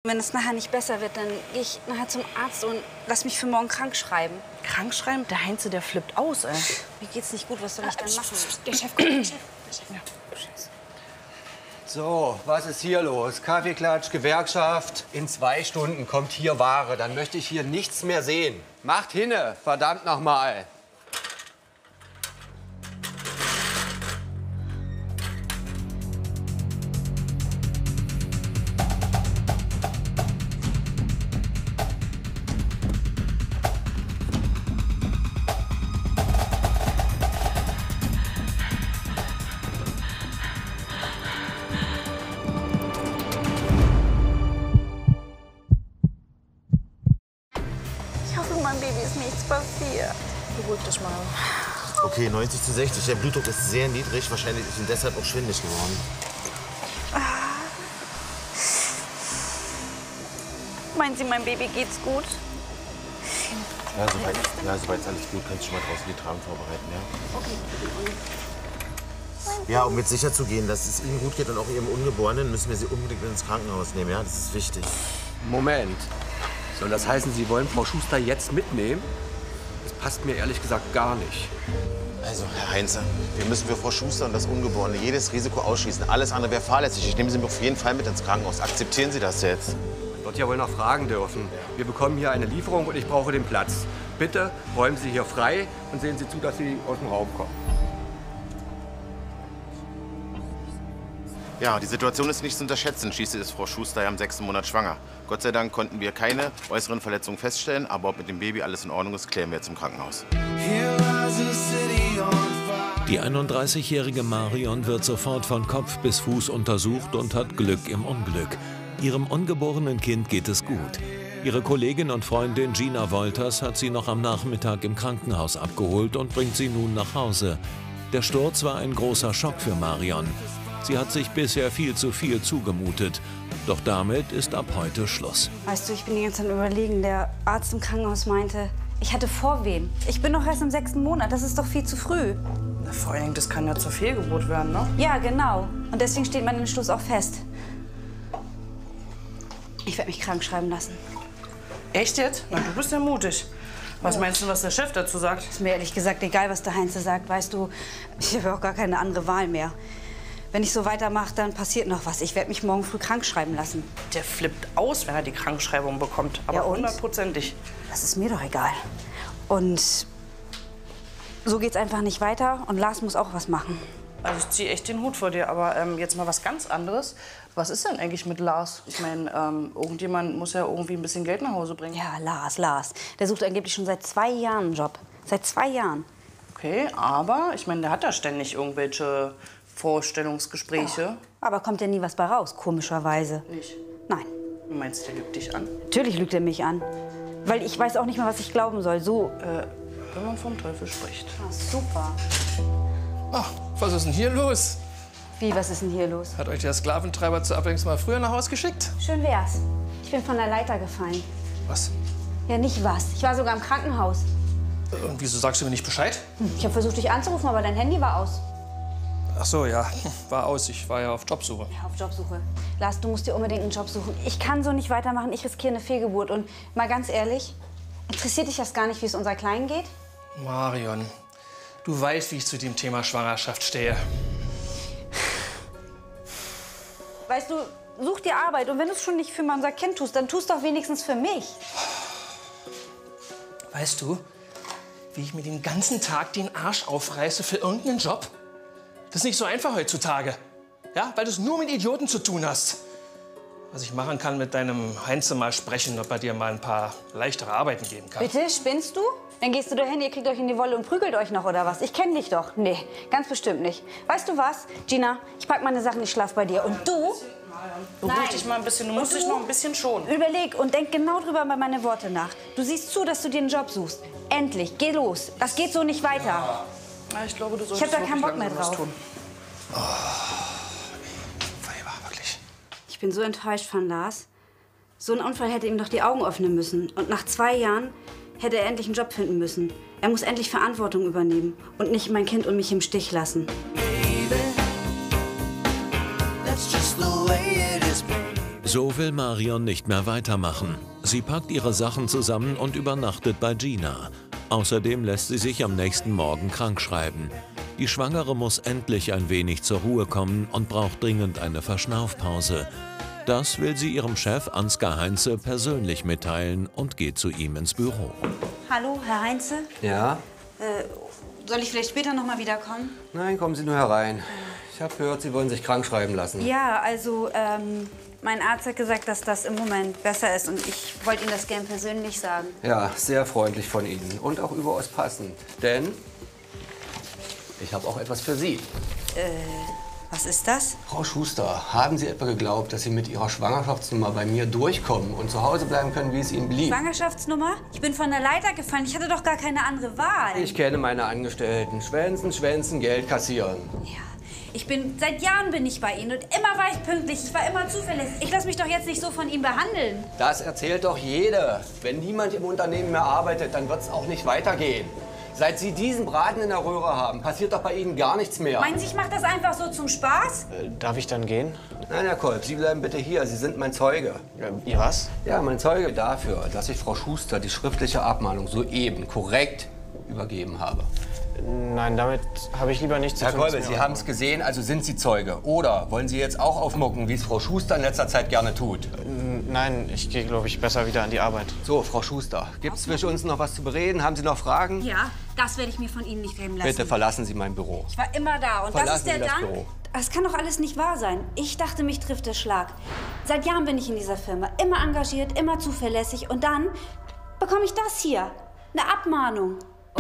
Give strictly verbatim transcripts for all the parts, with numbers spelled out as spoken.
Wenn es nachher nicht besser wird, dann gehe ich nachher zum Arzt und lass mich für morgen krank schreiben. Krank schreiben? Der Heinze, der flippt aus, ey. Mir geht's nicht gut, was soll ich dann machen? Der Chef kommt, der Chef. Der Chef. Ja. So, was ist hier los? Kaffeeklatsch, Gewerkschaft. In zwei Stunden kommt hier Ware. Dann möchte ich hier nichts mehr sehen. Macht hinne, verdammt noch mal. Meinem Baby ist nichts passiert. Beruhig dich mal. Okay, neunzig zu sechzig. Der Blutdruck ist sehr niedrig. Wahrscheinlich ist ihm deshalb auch schwindelig geworden. Meinen Sie, meinem Baby geht's gut? Ja, soweit ja, soweit ist alles gut. Kannst du schon mal draußen die Tragen vorbereiten, ja? Okay. Ja, um jetzt sicher zu gehen, dass es Ihnen gut geht und auch Ihrem Ungeborenen, müssen wir Sie unbedingt ins Krankenhaus nehmen, ja? Das ist wichtig. Moment. Soll das heißen, Sie wollen Frau Schuster jetzt mitnehmen? Das passt mir ehrlich gesagt gar nicht. Also, Herr Heinze, wir müssen für Frau Schuster und das Ungeborene jedes Risiko ausschließen. Alles andere wäre fahrlässig. Ich nehme Sie auf jeden Fall mit ins Krankenhaus. Akzeptieren Sie das jetzt? Man wird ja wohl noch fragen dürfen. Wir bekommen hier eine Lieferung und ich brauche den Platz. Bitte räumen Sie hier frei und sehen Sie zu, dass Sie aus dem Raum kommen. Ja, die Situation ist nicht zu unterschätzen. Schließlich ist Frau Schuster ja im sechsten Monat schwanger. Gott sei Dank konnten wir keine äußeren Verletzungen feststellen. Aber ob mit dem Baby alles in Ordnung ist, klären wir jetzt im Krankenhaus. Die einunddreißigjährige Marion wird sofort von Kopf bis Fuß untersucht und hat Glück im Unglück. Ihrem ungeborenen Kind geht es gut. Ihre Kollegin und Freundin Gina Wolters hat sie noch am Nachmittag im Krankenhaus abgeholt und bringt sie nun nach Hause. Der Sturz war ein großer Schock für Marion. Sie hat sich bisher viel zu viel zugemutet. Doch damit ist ab heute Schluss. Weißt du, ich bin die ganze Zeit überlegen. Der Arzt im Krankenhaus meinte, ich hatte Vorwehen. Ich bin doch erst im sechsten Monat. Das ist doch viel zu früh. Na, vor allen Dingen, das kann ja zur Fehlgeburt werden, ne? Ja, genau. Und deswegen steht mein Entschluss auch fest. Ich werde mich krank schreiben lassen. Echt jetzt? Na, du bist ja mutig. Was Ja. meinst du, was der Chef dazu sagt? Ist mir ehrlich gesagt egal, was der Heinze sagt. Weißt du, ich habe auch gar keine andere Wahl mehr. Wenn ich so weitermache, dann passiert noch was. Ich werde mich morgen früh krank schreiben lassen. Der flippt aus, wenn er die Krankschreibung bekommt. Aber Ja, und? hundertprozentig. Das ist mir doch egal. Und so geht's einfach nicht weiter. Und Lars muss auch was machen. Also ich ziehe echt den Hut vor dir. Aber ähm, jetzt mal was ganz anderes. Was ist denn eigentlich mit Lars? Ich meine, ähm, irgendjemand muss ja irgendwie ein bisschen Geld nach Hause bringen. Ja, Lars, Lars. Der sucht angeblich schon seit zwei Jahren einen Job. Seit zwei Jahren. Okay, aber ich meine, der hat da ständig irgendwelche Vorstellungsgespräche. Ja. Aber kommt ja nie was bei raus, komischerweise. Nicht? Nein. Du meinst, der lügt dich an? Natürlich lügt er mich an. Weil ich weiß auch nicht mehr, was ich glauben soll. So. Äh, wenn man vom Teufel spricht. Ah, super. Ach, was ist denn hier los? Wie, was ist denn hier los? Hat euch der Sklaventreiber zur Abwechslung mal früher nach Hause geschickt? Schön wär's. Ich bin von der Leiter gefallen. Was? Ja, nicht was. Ich war sogar im Krankenhaus. Und wieso sagst du mir nicht Bescheid? Hm, Ich habe versucht, dich anzurufen, aber dein Handy war aus. Ach so, ja, war aus. Ich war ja auf Jobsuche. Ja, auf Jobsuche. Lars, du musst dir unbedingt einen Job suchen. Ich kann so nicht weitermachen. Ich riskiere eine Fehlgeburt. Und mal ganz ehrlich, interessiert dich das gar nicht, wie es unserer Kleinen geht? Marion, du weißt, wie ich zu dem Thema Schwangerschaft stehe. Weißt du, such dir Arbeit. Und wenn du es schon nicht für unser Kind tust, dann tust doch wenigstens für mich. Weißt du, wie ich mir den ganzen Tag den Arsch aufreiße für irgendeinen Job? Das ist nicht so einfach heutzutage. Ja, weil du es nur mit Idioten zu tun hast. Was ich machen kann, mit deinem Heinze mal sprechen, ob er dir mal ein paar leichtere Arbeiten geben kann. Bitte, spinnst du? Dann gehst du dahin, ihr kriegt euch in die Wolle und prügelt euch noch, oder was? Ich kenne dich doch. Nee, ganz bestimmt nicht. Weißt du was, Gina? Ich pack meine Sachen, ich schlaf bei dir. Und du? Beruhig Nein. dich mal ein bisschen. Du Und musst dich du? noch ein bisschen schonen. Überleg und denk genau drüber über meine Worte nach. Du siehst zu, dass du dir einen Job suchst. Endlich, geh los. Das geht so nicht weiter. Ja, ich glaube, du Ich solltest hab da keinen wirklich Bock mehr langsam was drauf. tun. Weiber, wirklich. Ich bin so enttäuscht von Lars. So ein Unfall hätte ihm doch die Augen öffnen müssen. Und nach zwei Jahren hätte er endlich einen Job finden müssen. Er muss endlich Verantwortung übernehmen und nicht mein Kind und mich im Stich lassen. So will Marion nicht mehr weitermachen. Sie packt ihre Sachen zusammen und übernachtet bei Gina. Außerdem lässt sie sich am nächsten Morgen krankschreiben. Die Schwangere muss endlich ein wenig zur Ruhe kommen und braucht dringend eine Verschnaufpause. Das will sie ihrem Chef Ansgar Heinze persönlich mitteilen und geht zu ihm ins Büro. Hallo, Herr Heinze. Ja? Äh, soll ich vielleicht später noch mal wiederkommen? Nein, kommen Sie nur herein. Ich habe gehört, Sie wollen sich krank schreiben lassen. Ja, also ähm, mein Arzt hat gesagt, dass das im Moment besser ist und ich wollte Ihnen das gern persönlich sagen. Ja, sehr freundlich von Ihnen und auch überaus passend. Denn ich habe auch etwas für Sie. Äh, was ist das? Frau Schuster, haben Sie etwa geglaubt, dass Sie mit Ihrer Schwangerschaftsnummer bei mir durchkommen und zu Hause bleiben können, wie es Ihnen beliebt? Schwangerschaftsnummer? Ich bin von der Leiter gefallen. Ich hatte doch gar keine andere Wahl. Ich kenne meine Angestellten. Schwänzen, schwänzen, Geld kassieren. Ja. Ich bin, seit Jahren bin ich bei Ihnen und immer war ich pünktlich. Ich war immer zuverlässig. Ich lasse mich doch jetzt nicht so von ihm behandeln. Das erzählt doch jeder. Wenn niemand im Unternehmen mehr arbeitet, dann wird es auch nicht weitergehen. Seit Sie diesen Braten in der Röhre haben, passiert doch bei Ihnen gar nichts mehr. Meinen Sie, ich mache das einfach so zum Spaß? Äh, darf ich dann gehen? Nein, Herr Kolb, Sie bleiben bitte hier. Sie sind mein Zeuge. Äh, ihr was? Ja, mein Zeuge dafür, dass ich Frau Schuster die schriftliche Abmahnung soeben korrekt übergeben habe. Nein, damit habe ich lieber nichts zu Herr tun. Kolbe, Sie haben es gesehen, also sind Sie Zeuge. Oder wollen Sie jetzt auch aufmucken, wie es Frau Schuster in letzter Zeit gerne tut? Nein, ich gehe, glaube ich, besser wieder an die Arbeit. So, Frau Schuster, gibt es zwischen uns noch was zu bereden? Haben Sie noch Fragen? Ja, das werde ich mir von Ihnen nicht nehmen lassen. Bitte verlassen Sie mein Büro. Ich war immer da und Verlassen das ist der Sie das Dank. Büro. Das kann doch alles nicht wahr sein. Ich dachte, mich trifft der Schlag. Seit Jahren bin ich in dieser Firma. Immer engagiert, immer zuverlässig. Und dann bekomme ich das hier. Eine Abmahnung.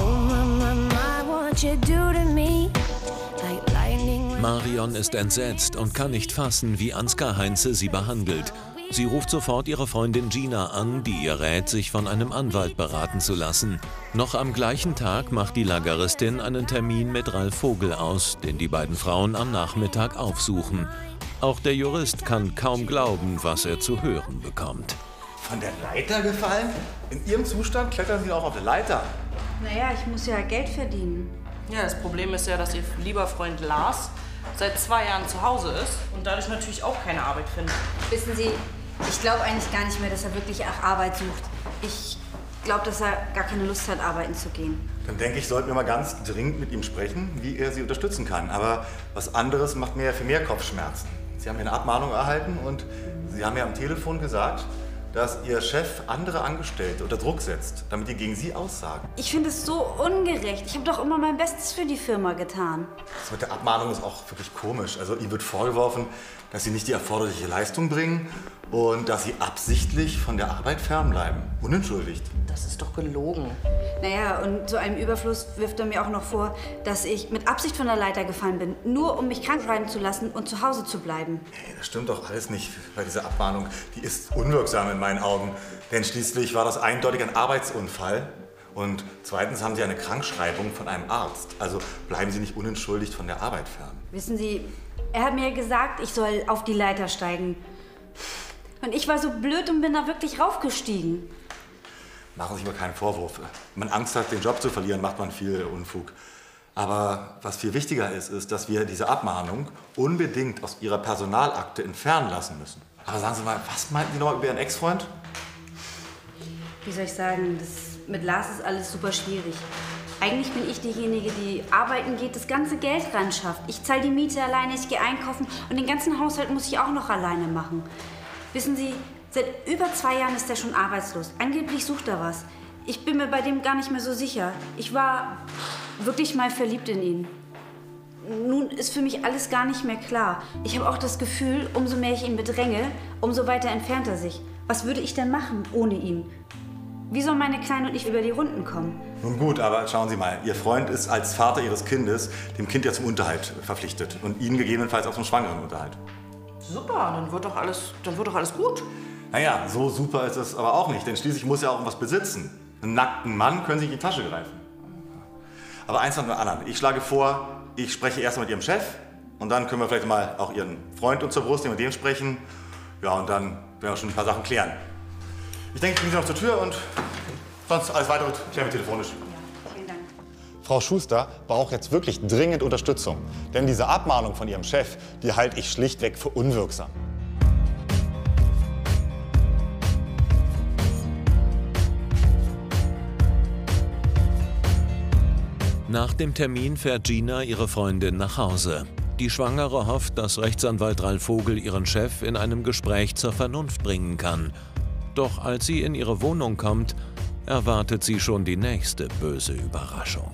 Marion ist entsetzt und kann nicht fassen, wie Ansgar Heinze sie behandelt. Sie ruft sofort ihre Freundin Gina an, die ihr rät, sich von einem Anwalt beraten zu lassen. Noch am gleichen Tag macht die Lageristin einen Termin mit Ralf Vogel aus, den die beiden Frauen am Nachmittag aufsuchen. Auch der Jurist kann kaum glauben, was er zu hören bekommt. Von der Leiter gefallen? In Ihrem Zustand klettern Sie auch auf der Leiter. Naja, ich muss ja Geld verdienen. Ja, das Problem ist ja, dass Ihr lieber Freund Lars seit zwei Jahren zu Hause ist und dadurch natürlich auch keine Arbeit findet. Wissen Sie, ich glaube eigentlich gar nicht mehr, dass er wirklich nach Arbeit sucht. Ich glaube, dass er gar keine Lust hat, arbeiten zu gehen. Dann denke ich, sollten wir mal ganz dringend mit ihm sprechen, wie er Sie unterstützen kann. Aber was anderes macht mir ja viel mehr Kopfschmerzen. Sie haben ja eine Abmahnung erhalten und Sie haben ja am Telefon gesagt, dass Ihr Chef andere Angestellte unter Druck setzt, damit die gegen Sie aussagen. Ich finde es so ungerecht. Ich habe doch immer mein Bestes für die Firma getan. Das mit der Abmahnung ist auch wirklich komisch. Also ihr wird vorgeworfen, dass Sie nicht die erforderliche Leistung bringen und dass Sie absichtlich von der Arbeit fernbleiben. Unentschuldigt. Das ist doch gelogen. Naja, und zu einem Überfluss wirft er mir auch noch vor, dass ich mit Absicht von der Leiter gefallen bin, nur um mich krank schreiben zu lassen und zu Hause zu bleiben. Hey, das stimmt doch alles nicht bei dieser Abmahnung. Die ist unwirksam in meinen Augen. Denn schließlich war das eindeutig ein Arbeitsunfall. Und zweitens haben Sie eine Krankschreibung von einem Arzt. Also bleiben Sie nicht unentschuldigt von der Arbeit fern. Wissen Sie, er hat mir gesagt, ich soll auf die Leiter steigen. Und ich war so blöd und bin da wirklich raufgestiegen. Machen Sie sich mal keinen Vorwurf. Wenn man Angst hat, den Job zu verlieren, macht man viel Unfug. Aber was viel wichtiger ist, ist, dass wir diese Abmahnung unbedingt aus Ihrer Personalakte entfernen lassen müssen. Aber sagen Sie mal, was meinten Sie noch über Ihren Ex-Freund? Wie soll ich sagen, das mit Lars ist alles super schwierig. Eigentlich bin ich diejenige, die arbeiten geht, das ganze Geld ran schafft. Ich zahle die Miete alleine, ich gehe einkaufen und den ganzen Haushalt muss ich auch noch alleine machen. Wissen Sie, seit über zwei Jahren ist er schon arbeitslos. Angeblich sucht er was. Ich bin mir bei dem gar nicht mehr so sicher. Ich war wirklich mal verliebt in ihn. Nun ist für mich alles gar nicht mehr klar. Ich habe auch das Gefühl, umso mehr ich ihn bedränge, umso weiter entfernt er sich. Was würde ich denn machen ohne ihn? Wie soll meine Kleine und ich über die Runden kommen? Nun gut, aber schauen Sie mal, Ihr Freund ist als Vater Ihres Kindes dem Kind ja zum Unterhalt verpflichtet und Ihnen gegebenenfalls auch zum schwangeren Unterhalt. Super, dann wird doch alles, dann wird doch alles gut. Naja, so super ist es aber auch nicht, denn schließlich muss er auch was besitzen. Einen nackten Mann können Sie nicht in die Tasche greifen. Aber eins nach dem anderen. Ich schlage vor, ich spreche erst mit Ihrem Chef und dann können wir vielleicht mal auch Ihren Freund uns zur Brust nehmen und den sprechen. Ja, und dann werden wir schon ein paar Sachen klären. Ich denke, ich bringe Sie noch zur Tür und sonst alles weitere klären wir telefonisch. Ja, vielen Dank. Frau Schuster braucht jetzt wirklich dringend Unterstützung. Denn diese Abmahnung von ihrem Chef, die halte ich schlichtweg für unwirksam. Nach dem Termin fährt Gina ihre Freundin nach Hause. Die Schwangere hofft, dass Rechtsanwalt Ralf Vogel ihren Chef in einem Gespräch zur Vernunft bringen kann. Doch als sie in ihre Wohnung kommt, erwartet sie schon die nächste böse Überraschung.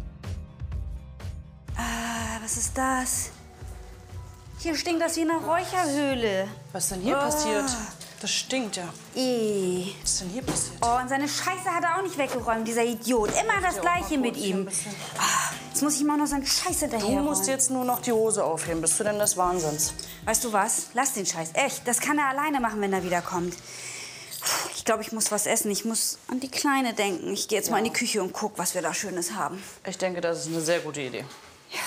Ah, was ist das? Hier stinkt das wie eine Räucherhöhle. Was ist denn hier oh. passiert? Das stinkt ja. I. Was ist denn hier passiert? Oh, und seine Scheiße hat er auch nicht weggeräumt, dieser Idiot. Immer das Gleiche mit ihm. Ah, jetzt muss ich ihm auch noch seine Scheiße daher Du musst jetzt nur noch die Hose aufheben. Bist du denn des Wahnsinns? Weißt du was? Lass den Scheiß. Echt, das kann er alleine machen, wenn er wiederkommt. Ich glaube, ich muss was essen. Ich muss an die Kleine denken. Ich gehe jetzt ja. mal in die Küche und guck, was wir da Schönes haben. Ich denke, das ist eine sehr gute Idee. Ja.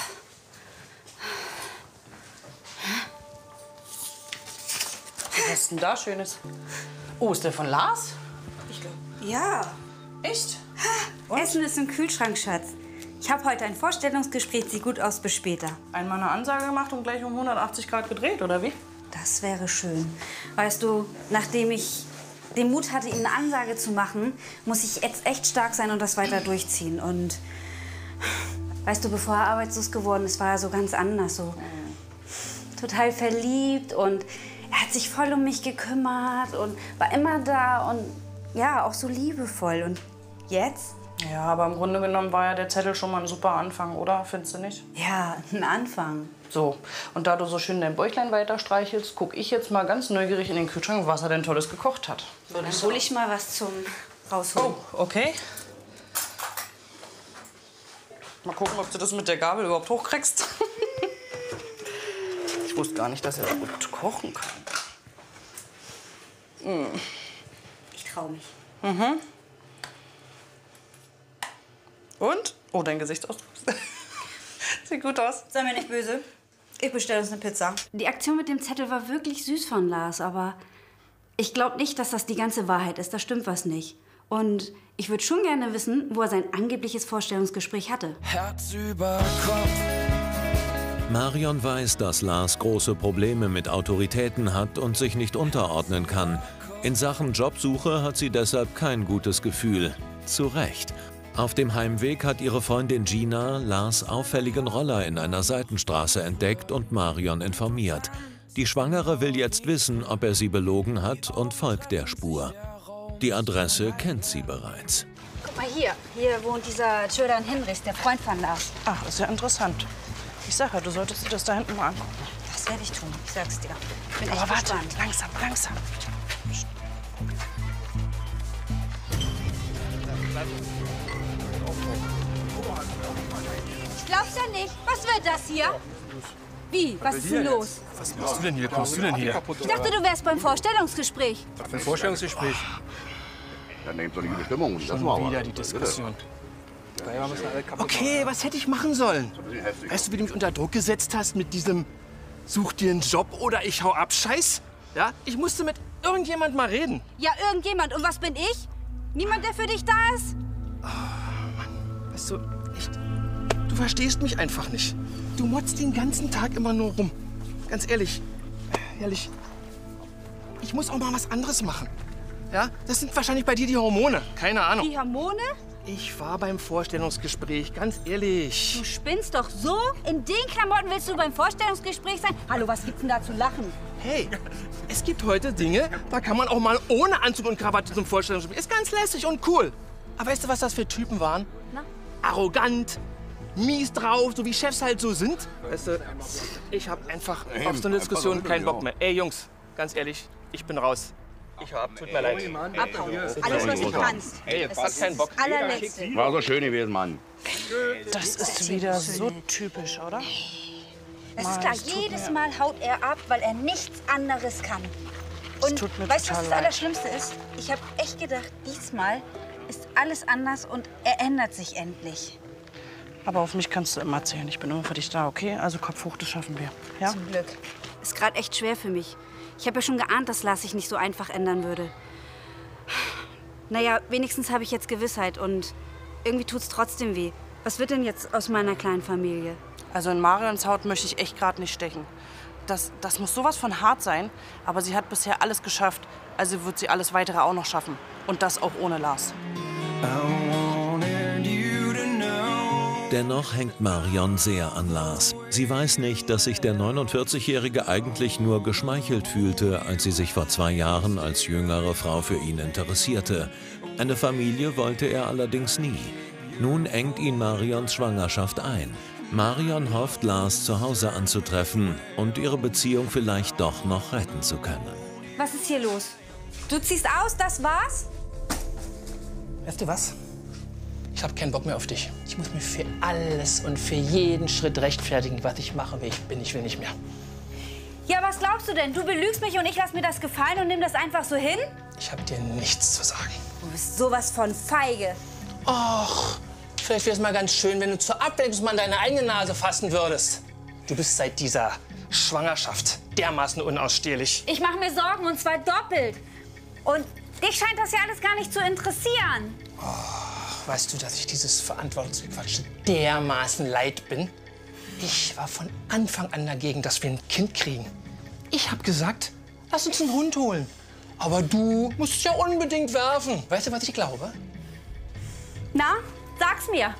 Was ist denn da Schönes? Oh, ist der von Lars? Ich glaube. Ja. Echt? Und? Essen ist im Kühlschrank, Schatz. Ich habe heute ein Vorstellungsgespräch. Sieht gut aus, bis später. Einmal eine Ansage gemacht und gleich um hundertachtzig Grad gedreht, oder wie? Das wäre schön. Weißt du, nachdem ich den Mut hatte, ihm eine Ansage zu machen, muss ich jetzt echt stark sein und das weiter durchziehen. Und weißt du, bevor er arbeitslos geworden ist, war er so ganz anders. So total verliebt und er hat sich voll um mich gekümmert und war immer da und ja, auch so liebevoll. Und jetzt? Ja, aber im Grunde genommen war ja der Zettel schon mal ein super Anfang, oder? Findest du nicht? Ja, ein Anfang. So, und da du so schön dein Bäuchlein weiter streichelst, gucke ich jetzt mal ganz neugierig in den Kühlschrank, was er denn Tolles gekocht hat. So, dann hole ich mal was zum Rausholen. Oh, okay. Mal gucken, ob du das mit der Gabel überhaupt hochkriegst. Ich wusste gar nicht, dass er so gut kochen kann. Mm. Ich trau mich. Mhm. Und? Oh, dein Gesichtsausdruck. Sieht gut aus. Sei mir nicht böse. Ich bestelle uns eine Pizza. Die Aktion mit dem Zettel war wirklich süß von Lars, aber ich glaube nicht, dass das die ganze Wahrheit ist. Da stimmt was nicht. Und ich würde schon gerne wissen, wo er sein angebliches Vorstellungsgespräch hatte. Herz über Kopf. Marion weiß, dass Lars große Probleme mit Autoritäten hat und sich nicht unterordnen kann. In Sachen Jobsuche hat sie deshalb kein gutes Gefühl. Zu Recht. Auf dem Heimweg hat ihre Freundin Gina Lars auffälligen Roller in einer Seitenstraße entdeckt und Marion informiert. Die Schwangere will jetzt wissen, ob er sie belogen hat und folgt der Spur. Die Adresse kennt sie bereits. Guck mal hier. Hier wohnt dieser Jöran Hinrichs, der Freund von Lars. Ach, ist ja interessant. Ich sag ja, du solltest dir das da hinten mal angucken. Das werde ich tun, ich sag's dir. Ich bin Aber echt warte, gespannt. langsam, langsam. Ich glaub's ja nicht. Was wird das hier? Wie? Was ist denn los? Was machst du denn hier? Kommst du denn hier? Ich dachte, du wärst beim Vorstellungsgespräch. Ein Vorstellungsgespräch? Dann nehmt doch die Bestimmung. Das Schon machen wir. wieder die Diskussion. Okay, was hätte ich machen sollen? Weißt du, wie du mich unter Druck gesetzt hast mit diesem Such dir einen Job oder ich hau ab Scheiß? Ja, ich musste mit irgendjemand mal reden. Ja, irgendjemand. Und was bin ich? Niemand, der für dich da ist? Oh, Mann. Weißt du, echt, du verstehst mich einfach nicht. Du motzt den ganzen Tag immer nur rum. Ganz ehrlich, ehrlich, ich muss auch mal was anderes machen. Ja, das sind wahrscheinlich bei dir die Hormone. Keine Ahnung. Die Hormone? Ich war beim Vorstellungsgespräch, ganz ehrlich. Du spinnst doch so? In den Klamotten willst du beim Vorstellungsgespräch sein? Hallo, was gibt's denn da zu lachen? Hey, es gibt heute Dinge, da kann man auch mal ohne Anzug und Krawatte zum Vorstellungsgespräch. Ist ganz lässig und cool. Aber weißt du, was das für Typen waren? Na? Arrogant, mies drauf, so wie Chefs halt so sind. Weißt du, ich hab einfach auf so eine Diskussion keinen Bock mehr. Ey, Jungs, ganz ehrlich, ich bin raus. Ich hab, tut mir leid. Abhauen. Alles, was du kannst. Hey, jetzt hast keinen Bock. Allerletzte. War so schön gewesen, Mann. Das ist wieder so typisch, oder? Das ist klar, jedes Mal haut er ab, weil er nichts anderes kann. Und tut mir weißt du, was total das leid. Allerschlimmste ist? Ich habe echt gedacht, diesmal ist alles anders und er ändert sich endlich. Aber auf mich kannst du immer zählen. Ich bin immer für dich da, okay? Also Kopf hoch, das schaffen wir. Ja? Zum Glück. Ist gerade echt schwer für mich. Ich habe ja schon geahnt, dass Lars sich nicht so einfach ändern würde. Naja, wenigstens habe ich jetzt Gewissheit und irgendwie tut's trotzdem weh. Was wird denn jetzt aus meiner kleinen Familie? Also in Marions Haut möchte ich echt gerade nicht stechen. Das, das muss sowas von hart sein, aber sie hat bisher alles geschafft. Also wird sie alles Weitere auch noch schaffen. Und das auch ohne Lars. Dennoch hängt Marion sehr an Lars. Sie weiß nicht, dass sich der neunundvierzigjährige eigentlich nur geschmeichelt fühlte, als sie sich vor zwei Jahren als jüngere Frau für ihn interessierte. Eine Familie wollte er allerdings nie. Nun engt ihn Marions Schwangerschaft ein. Marion hofft, Lars zu Hause anzutreffen und ihre Beziehung vielleicht doch noch retten zu können. Was ist hier los? Du ziehst aus, das war's? Weißt du was? Ich habe keinen Bock mehr auf dich. Ich muss mich für alles und für jeden Schritt rechtfertigen, was ich mache, wer ich bin. Ich will nicht mehr. Ja, was glaubst du denn? Du belügst mich und ich lass mir das gefallen und nimm das einfach so hin? Ich habe dir nichts zu sagen. Du bist sowas von feige. Och, vielleicht wäre es mal ganz schön, wenn du zur Abwechslung mal deine eigene Nase fassen würdest. Du bist seit dieser Schwangerschaft dermaßen unausstehlich. Ich mache mir Sorgen, und zwar doppelt. Und dich scheint das ja alles gar nicht zu interessieren. Oh, weißt du, dass ich dieses Verantwortungsgequatsche dermaßen leid bin? Ich war von Anfang an dagegen, dass wir ein Kind kriegen. Ich habe gesagt, lass uns einen Hund holen. Aber du musst es ja unbedingt werfen. Weißt du, was ich glaube? Na, sag's mir.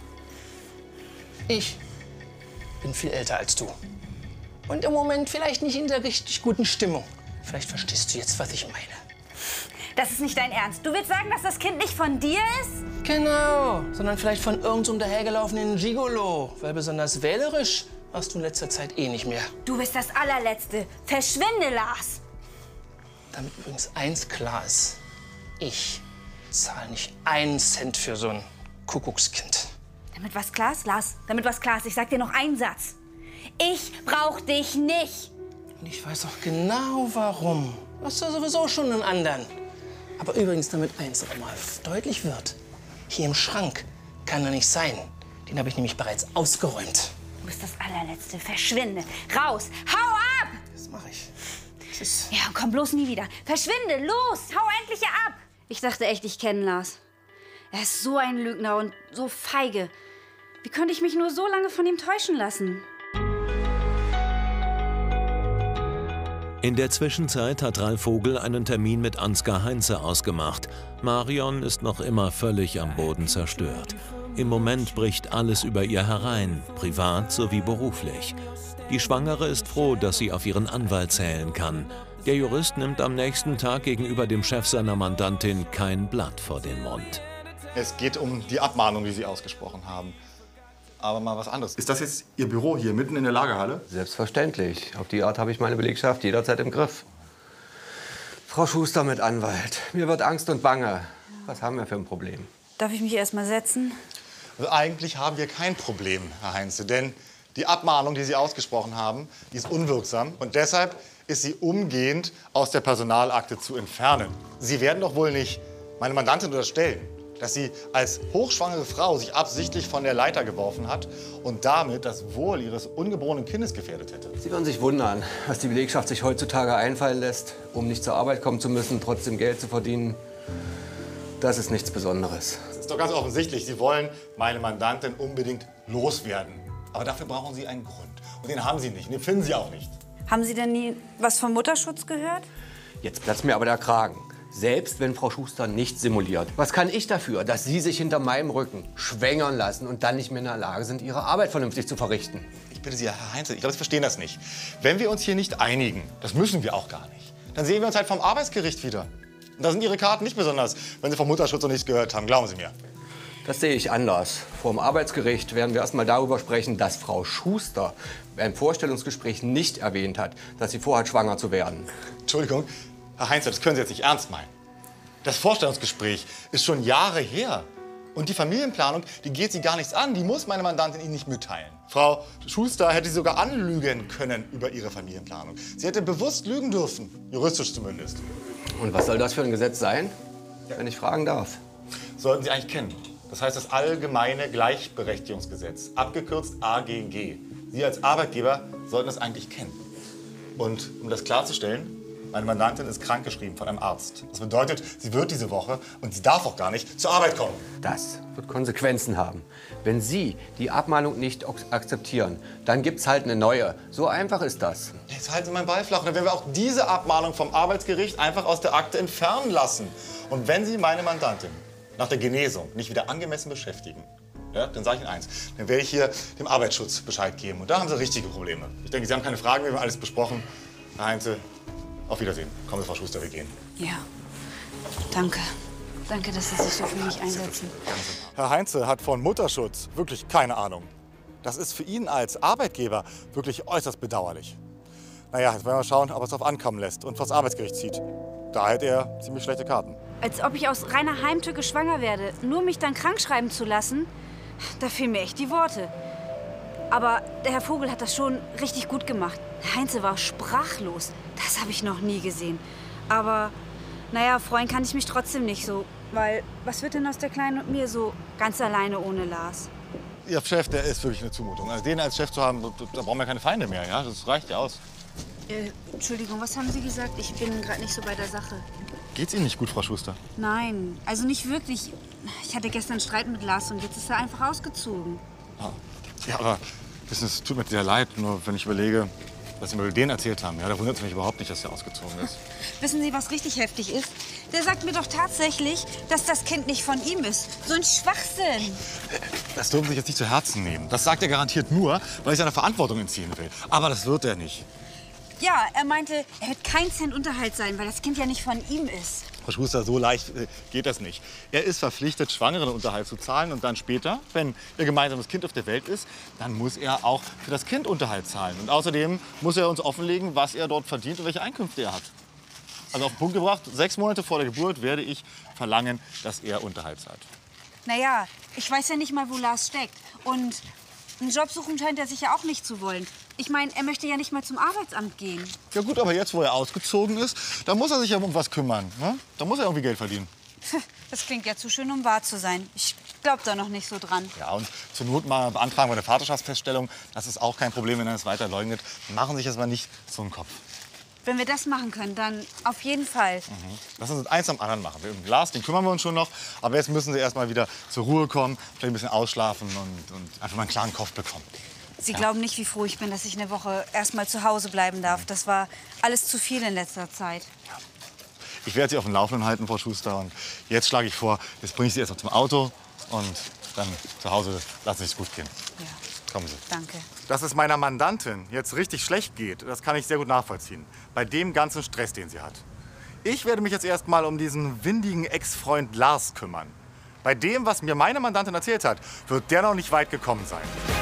Ich bin viel älter als du. Und im Moment vielleicht nicht in der richtig guten Stimmung. Vielleicht verstehst du jetzt, was ich meine. Das ist nicht dein Ernst. Du willst sagen, dass das Kind nicht von dir ist? Genau, sondern vielleicht von irgendeinem so dahergelaufenen Gigolo. Weil besonders wählerisch warst du in letzter Zeit eh nicht mehr. Du bist das allerletzte. Verschwinde, Lars. Damit übrigens eins klar ist. Ich zahle nicht einen Cent für so ein Kuckuckskind. Damit was klar ist, Lars? Damit was klar ist? Ich sag dir noch einen Satz. Ich brauch dich nicht. Und ich weiß auch genau, warum. Du hast ja sowieso schon einen anderen. Aber übrigens, damit eins auch mal deutlich wird. Hier im Schrank kann er nicht sein. Den habe ich nämlich bereits ausgeräumt. Du bist das allerletzte. Verschwinde. Raus. Hau ab! Das mache ich. Das ist ja, komm bloß nie wieder. Verschwinde. Los. Hau endlich ab. Ich dachte echt, ich kenne Lars. Er ist so ein Lügner und so feige. Wie konnte ich mich nur so lange von ihm täuschen lassen? In der Zwischenzeit hat Ralf Vogel einen Termin mit Ansgar Heinze ausgemacht. Marion ist noch immer völlig am Boden zerstört. Im Moment bricht alles über ihr herein, privat sowie beruflich. Die Schwangere ist froh, dass sie auf ihren Anwalt zählen kann. Der Jurist nimmt am nächsten Tag gegenüber dem Chef seiner Mandantin kein Blatt vor den Mund. Es geht um die Abmahnung, die Sie ausgesprochen haben. Aber mal was anderes. Ist das jetzt Ihr Büro hier mitten in der Lagerhalle? Selbstverständlich. Auf die Art habe ich meine Belegschaft jederzeit im Griff. Frau Schuster mit Anwalt. Mir wird Angst und Bange. Was haben wir für ein Problem? Darf ich mich erst mal setzen? Also eigentlich haben wir kein Problem, Herr Heinze. Denn die Abmahnung, die Sie ausgesprochen haben, die ist unwirksam. Und deshalb ist sie umgehend aus der Personalakte zu entfernen. Sie werden doch wohl nicht meine Mandantin unterstellen, dass sie als hochschwangere Frau sich absichtlich von der Leiter geworfen hat und damit das Wohl ihres ungeborenen Kindes gefährdet hätte. Sie werden sich wundern, was die Belegschaft sich heutzutage einfallen lässt, um nicht zur Arbeit kommen zu müssen, trotzdem Geld zu verdienen. Das ist nichts Besonderes. Das ist doch ganz offensichtlich. Sie wollen meine Mandantin unbedingt loswerden. Aber dafür brauchen Sie einen Grund. Und den haben Sie nicht. Und den finden Sie auch nicht. Haben Sie denn nie was vom Mutterschutz gehört? Jetzt platzt mir aber der Kragen. Selbst wenn Frau Schuster nicht simuliert. Was kann ich dafür, dass Sie sich hinter meinem Rücken schwängern lassen und dann nicht mehr in der Lage sind, Ihre Arbeit vernünftig zu verrichten? Ich bitte Sie, Herr Heinze, ich glaube, Sie verstehen das nicht. Wenn wir uns hier nicht einigen, das müssen wir auch gar nicht, dann sehen wir uns halt vom Arbeitsgericht wieder. Und da sind Ihre Karten nicht besonders, wenn Sie vom Mutterschutz noch nichts gehört haben, glauben Sie mir. Das sehe ich anders. Vor dem Arbeitsgericht werden wir erst mal darüber sprechen, dass Frau Schuster beim Vorstellungsgespräch nicht erwähnt hat, dass sie vorhat, schwanger zu werden. Entschuldigung, Herr Heinze, das können Sie jetzt nicht ernst meinen. Das Vorstellungsgespräch ist schon Jahre her. Und die Familienplanung, die geht Sie gar nichts an. Die muss meine Mandantin Ihnen nicht mitteilen. Frau Schuster hätte Sie sogar anlügen können über Ihre Familienplanung. Sie hätte bewusst lügen dürfen, juristisch zumindest. Und was soll das für ein Gesetz sein, wenn ich fragen darf? Sollten Sie eigentlich kennen. Das heißt das Allgemeine Gleichberechtigungsgesetz, abgekürzt A G G. Sie als Arbeitgeber sollten das eigentlich kennen. Und um das klarzustellen, meine Mandantin ist krankgeschrieben von einem Arzt. Das bedeutet, sie wird diese Woche, und sie darf auch gar nicht, zur Arbeit kommen. Das wird Konsequenzen haben. Wenn Sie die Abmahnung nicht akzeptieren, dann gibt's halt eine neue. So einfach ist das. Jetzt halten Sie meinen Ball flach. Und dann werden wir auch diese Abmahnung vom Arbeitsgericht einfach aus der Akte entfernen lassen. Und wenn Sie meine Mandantin nach der Genesung nicht wieder angemessen beschäftigen, ja, dann sage ich Ihnen eins. Dann werde ich hier dem Arbeitsschutz Bescheid geben. Und da haben Sie richtige Probleme. Ich denke, Sie haben keine Fragen, wir haben alles besprochen. Herr Heinze, auf Wiedersehen. Kommen Sie, Frau Schuster, wir gehen. Ja, danke. Danke, dass Sie sich so für mich einsetzen. Herr Heinze hat von Mutterschutz wirklich keine Ahnung. Das ist für ihn als Arbeitgeber wirklich äußerst bedauerlich. Naja, jetzt werden wir schauen, ob er es auf ankommen lässt und vor das Arbeitsgericht zieht. Da hätte er ziemlich schlechte Karten. Als ob ich aus reiner Heimtücke schwanger werde, nur mich dann krank schreiben zu lassen, da fehlen mir echt die Worte. Aber der Herr Vogel hat das schon richtig gut gemacht. Heinze war sprachlos. Das habe ich noch nie gesehen. Aber, naja, freuen kann ich mich trotzdem nicht so. Weil, was wird denn aus der Kleinen und mir so ganz alleine ohne Lars? Ihr Chef, der ist wirklich eine Zumutung. Also den als Chef zu haben, da brauchen wir keine Feinde mehr. Ja? Das reicht ja aus. Äh, Entschuldigung, was haben Sie gesagt? Ich bin gerade nicht so bei der Sache. Geht's Ihnen nicht gut, Frau Schuster? Nein, also nicht wirklich. Ich hatte gestern Streit mit Lars und jetzt ist er einfach ausgezogen. Ja, aber wissen Sie, es tut mir sehr leid, nur wenn ich überlege, was Sie mir über den erzählt haben. Ja, da wundert es mich überhaupt nicht, dass er ausgezogen ist. Wissen Sie, was richtig heftig ist? Der sagt mir doch tatsächlich, dass das Kind nicht von ihm ist. So ein Schwachsinn. Das dürfen Sie sich jetzt nicht zu Herzen nehmen. Das sagt er garantiert nur, weil er seiner Verantwortung entziehen will. Aber das wird er nicht. Ja, er meinte, er wird kein Cent Unterhalt sein, weil das Kind ja nicht von ihm ist. Frau Schuster, so leicht äh, geht das nicht. Er ist verpflichtet, Schwangeren Unterhalt zu zahlen. Und dann später, wenn ihr gemeinsames Kind auf der Welt ist, dann muss er auch für das Kind Unterhalt zahlen. Und außerdem muss er uns offenlegen, was er dort verdient und welche Einkünfte er hat. Also auf den Punkt gebracht, sechs Monate vor der Geburt werde ich verlangen, dass er Unterhalt zahlt. Naja, ich weiß ja nicht mal, wo Lars steckt. Und einen Job suchen scheint er sich ja auch nicht zu wollen. Ich meine, er möchte ja nicht mal zum Arbeitsamt gehen. Ja gut, aber jetzt, wo er ausgezogen ist, da muss er sich ja um was kümmern. Ne? Da muss er irgendwie Geld verdienen. Das klingt ja zu schön, um wahr zu sein. Ich glaube da noch nicht so dran. Ja, und zur Not mal beantragen wir eine Vaterschaftsfeststellung. Das ist auch kein Problem, wenn er es weiter leugnet. Machen Sie sich jetzt mal nicht so einen Kopf. Wenn wir das machen können, dann auf jeden Fall. Mhm. Lassen Sie uns eins am anderen machen. Um Lars, den kümmern wir uns schon noch. Aber jetzt müssen Sie erst mal wieder zur Ruhe kommen, vielleicht ein bisschen ausschlafen und, und einfach mal einen klaren Kopf bekommen. Sie ja. glauben nicht, wie froh ich bin, dass ich eine Woche erst mal zu Hause bleiben darf. Das war alles zu viel in letzter Zeit. Ja. Ich werde Sie auf dem Laufenden halten, Frau Schuster. Und jetzt schlage ich vor, jetzt bringe ich Sie erst mal zum Auto und dann zu Hause lassen Sie es gut gehen. Ja. Kommen Sie. Danke. Dass es meiner Mandantin jetzt richtig schlecht geht, das kann ich sehr gut nachvollziehen. Bei dem ganzen Stress, den sie hat. Ich werde mich jetzt erst mal um diesen windigen Ex-Freund Lars kümmern. Bei dem, was mir meine Mandantin erzählt hat, wird der noch nicht weit gekommen sein.